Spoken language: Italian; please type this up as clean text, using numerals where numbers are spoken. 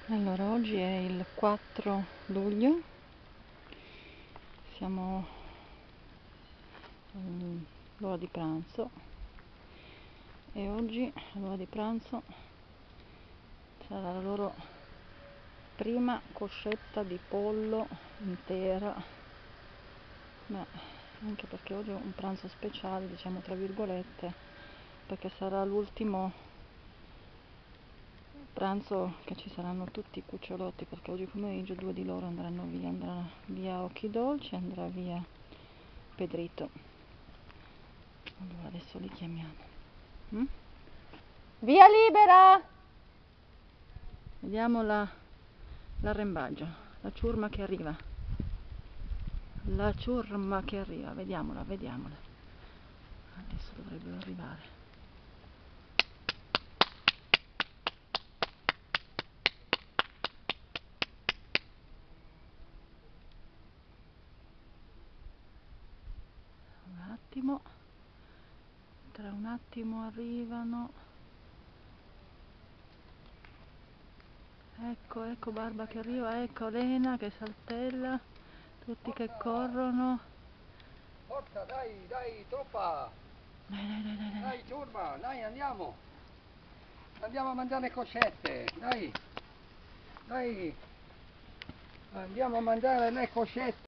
Allora, oggi è il 4 luglio, siamo all'ora di pranzo e oggi all'ora di pranzo sarà la loro prima coscetta di pollo intera, ma anche perché oggi è un pranzo speciale, diciamo tra virgolette, perché sarà l'ultimo pranzo che ci saranno tutti i cucciolotti, perché oggi pomeriggio 2 di loro andrà via Occhi Dolci, andrà via Pedrito. Allora adesso li chiamiamo. Via libera! Vediamo l'arrembaggio, la ciurma che arriva. La ciurma che arriva, vediamola. Adesso dovrebbero arrivare. Un attimo, tra un attimo arrivano. Ecco Barba che arriva, ecco Lena che saltella, tutti che corrono. Forza, dai, troppa! Dai, ciurma, dai, andiamo! Andiamo a mangiare le coscette, dai! Andiamo a mangiare le coscette!